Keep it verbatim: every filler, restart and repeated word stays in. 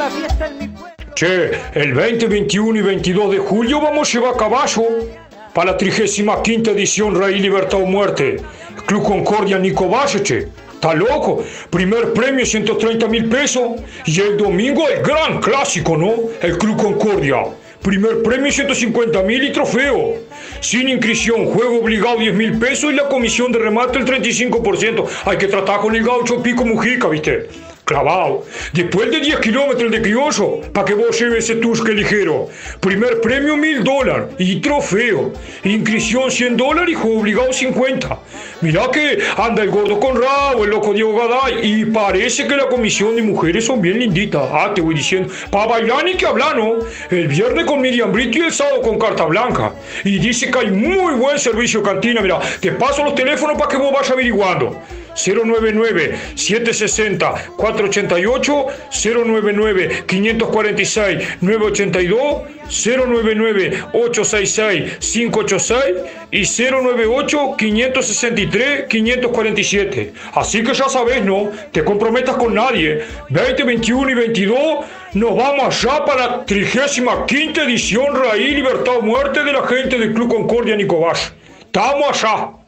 la fiesta en mi pueblo. Che, el veinte, veintiuno y veintidós de julio vamos a llevar a caballo para la trigésima quinta edición Rey Libertad o Muerte. Club Concordia Nico Valle, che. ¿Está loco? Primer premio ciento treinta mil pesos. Y el domingo el gran clásico, ¿no? El Club Concordia. Primer premio ciento cincuenta mil y trofeo. Sin inscripción, juego obligado diez mil pesos y la comisión de remate el treinta y cinco por ciento. Hay que tratar con el gaucho Pico Mujica, ¿viste? Clavado. Después de diez kilómetros de criollo, para que vos lleves ese tusque ligero. Primer premio mil dólares y trofeo. Inscripción cien dólares y juego obligado cincuenta. Mirá que anda el gordo Conrado, el loco Diego Gaday, y parece que la comisión de mujeres son bien linditas. Ah, te voy diciendo. Para bailar ni que hablar, ¿no? El viernes con Miriam Brito y el sábado con Carta Blanca. Y dice que hay muy buen servicio cantina. Mirá, te paso los teléfonos para que vos vayas averiguando. cero nueve nueve, siete seis cero, cuatro ocho ocho, cero nueve nueve, cinco cuatro seis, nueve ocho dos, cero nueve nueve, ocho seis seis, cinco ocho seis y cero nueve ocho, cinco seis tres, cinco cuatro siete. Así que ya sabes, ¿no? Te comprometas con nadie. veinte, veintiuno y veintidós nos vamos allá para la trigésima quinta edición Raíz, Libertad o Muerte de la gente del Club Concordia Nico Valle. ¡Estamos allá!